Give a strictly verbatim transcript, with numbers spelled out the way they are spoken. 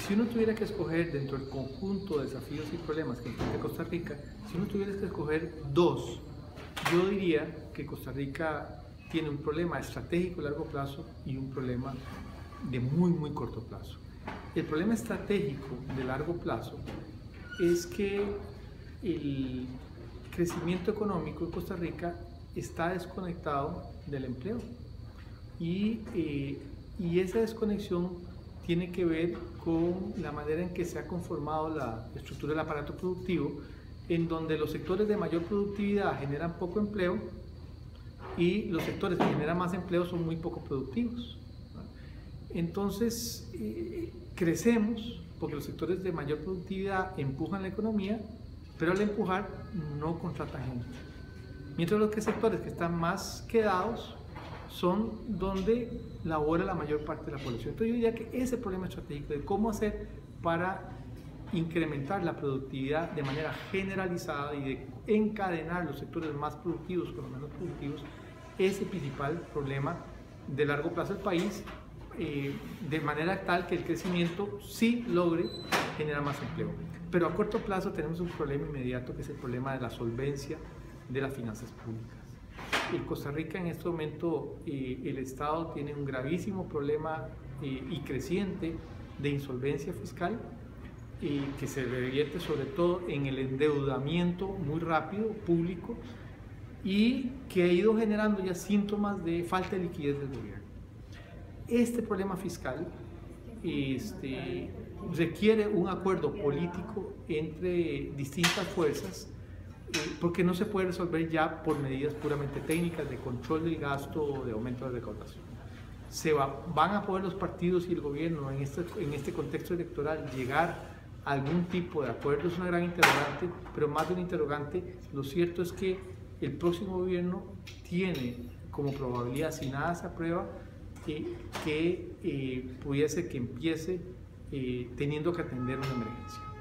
si uno tuviera que escoger dentro del conjunto de desafíos y problemas que enfrenta Costa Rica, si uno tuviera que escoger dos, yo diría que Costa Rica tiene un problema estratégico a largo plazo y un problema de muy, muy corto plazo. El problema estratégico de largo plazo es que el crecimiento económico en Costa Rica está desconectado del empleo y, eh, y esa desconexión tiene que ver con la manera en que se ha conformado la estructura del aparato productivo, en donde los sectores de mayor productividad generan poco empleo y los sectores que generan más empleo son muy poco productivos. Entonces, eh, crecemos porque los sectores de mayor productividad empujan la economía, pero al empujar no contratan gente. Mientras los que sectores que están más quedados son donde labora la mayor parte de la población. Entonces yo diría que ese problema estratégico de cómo hacer para incrementar la productividad de manera generalizada y de encadenar los sectores más productivos con los menos productivos es el principal problema de largo plazo del país, eh, de manera tal que el crecimiento sí logre generar más empleo. Pero a corto plazo tenemos un problema inmediato que es el problema de la solvencia de las finanzas públicas. En Costa Rica en este momento eh, el Estado tiene un gravísimo problema eh, y creciente de insolvencia fiscal eh, que se revierte sobre todo en el endeudamiento muy rápido público y que ha ido generando ya síntomas de falta de liquidez del gobierno. Este problema fiscal este, requiere un acuerdo político entre distintas fuerzas porque no se puede resolver ya por medidas puramente técnicas de control del gasto o de aumento de la recaudación. Se va, van a poder los partidos y el gobierno en este, en este contexto electoral llegar a algún tipo de acuerdo, es una gran interrogante, pero más de un interrogante, lo cierto es que el próximo gobierno tiene como probabilidad, si nada se aprueba, eh, que eh, pudiese que empiece eh, teniendo que atender una emergencia.